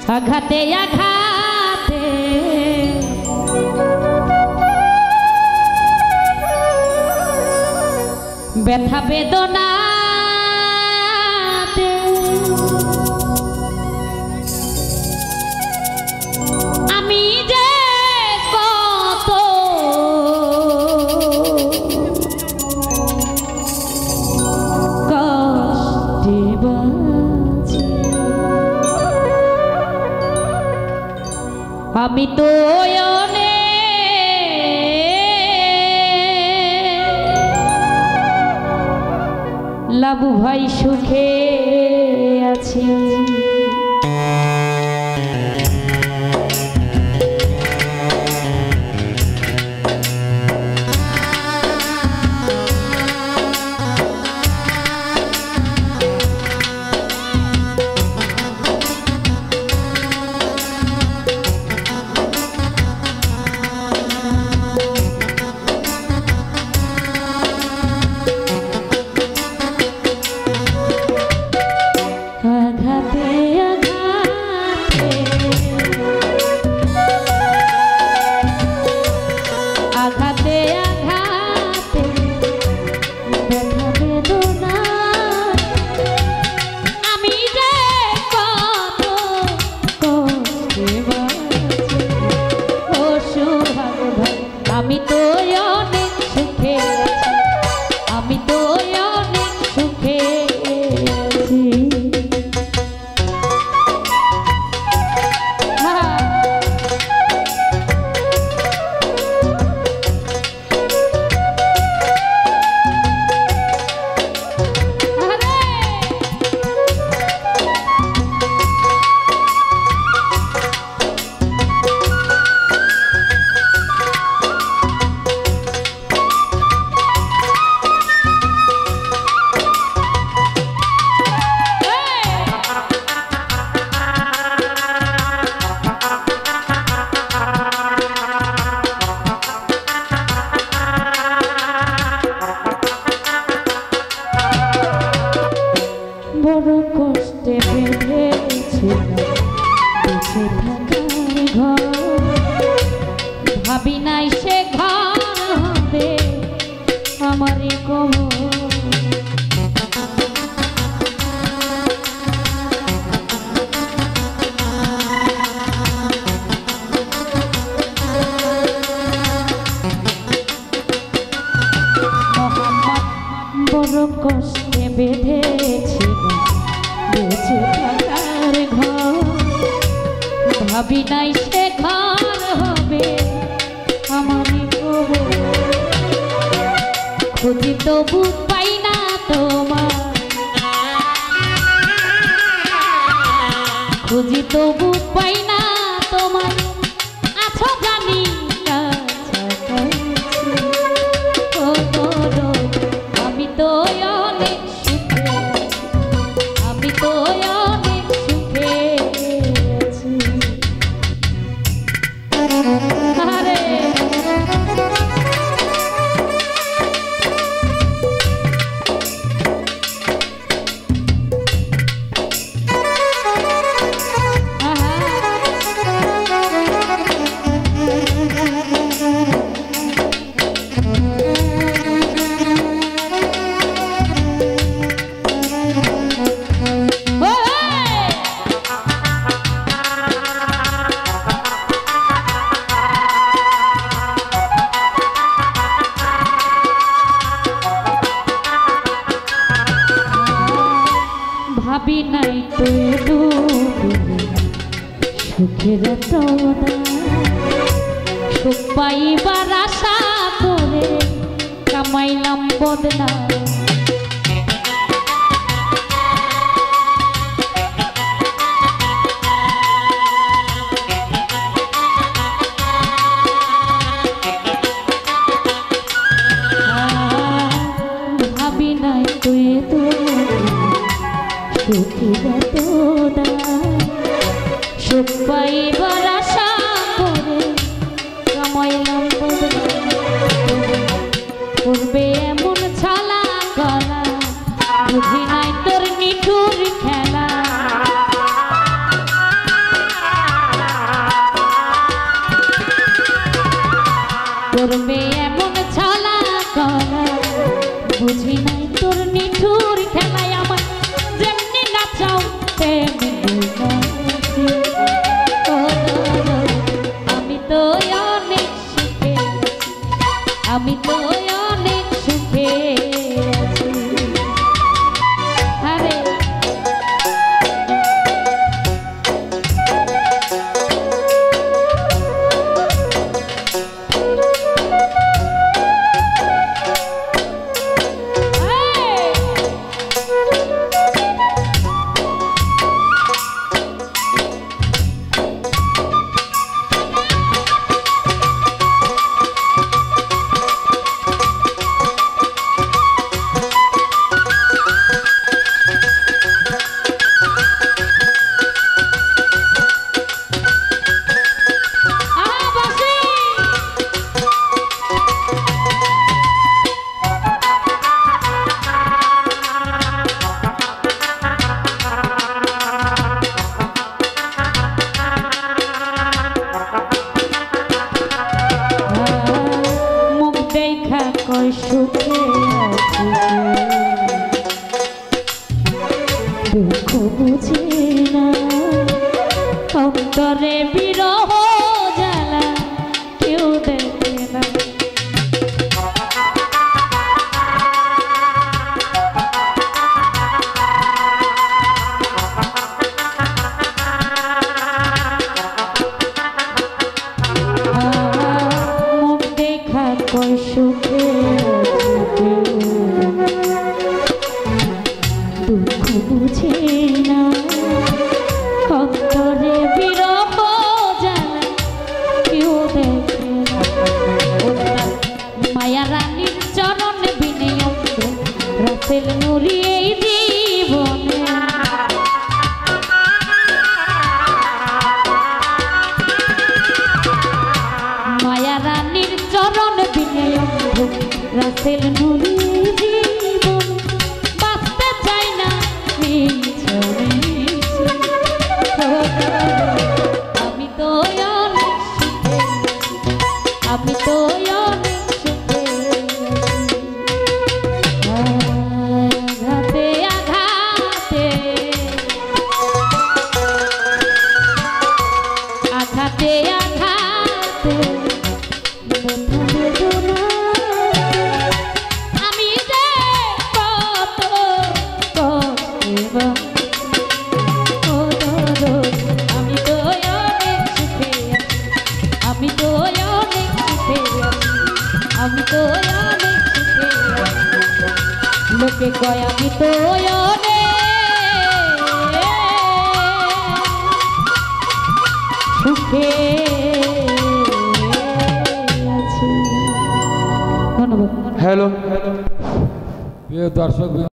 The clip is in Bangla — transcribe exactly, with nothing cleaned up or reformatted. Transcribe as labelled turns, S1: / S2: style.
S1: আঘাতে আঘাতে ব্যথা বেদনা আমি যে কত কষ্টে বাঁচি আমি তো লাবু ভাই সুখে আছি আমি তো অনেক সুখে আমি তো অনেক সুখে আছি বড় কষ্টে বেঁধেছিলাম বেঁচে থাকার ঘর ভাবি নাই সে ঘর হবে আমারই কবর বড় কষ্টে বেঁধেছিল বেঁচে থাকার ঘর ভাবি নাই সে ঘর হবে আমারই কবর খুঁজি তবু পাই না তোমার খুঁজি তবু পাই না তোমার আছো জানি আমি তো অনেক সুখে আমি তো অনেক সুখে আছি আরে ভাবি নাই তো সুখের সুখ পাইবার আশা করে কামাইলাম বদনা ভাবি নাই তুই তো সুখ পাইবার আশা করে কামাইলাম করবে এমন ছালা গলা বুঝি নাই তোর নিঠুর খেলা অন্তরে বিরহ জ্বালা কেউ দেখে না। মুখ দেখা কয় সুখে দুঃখ বুঝে না, অন্তরে বিরহ জ্বালা কেউ দেখে না। মায়া রানীর চরণ বিনিয়োগ রাসেল নুরি এই জীবনে, মায়া রানীর চরণ বিনিয়োগ রাসেল নুরি জীবন। বাঁচতে চাই না আমি তো অনেক সুখে, আমি তো অনেক সুখে। আঘাতে আঘাতে আঘাতে আঘাতে আমি যে কত কষ্ট, আমি তো অনেক সুখে, আমি তো অনেক সুখে, আমি তো অনেক সুখে। লোকে কয় আমি তো অনেক সুখে আছি। ধন্যবাদ।
S2: হ্যালো, প্রিয় দর্শক।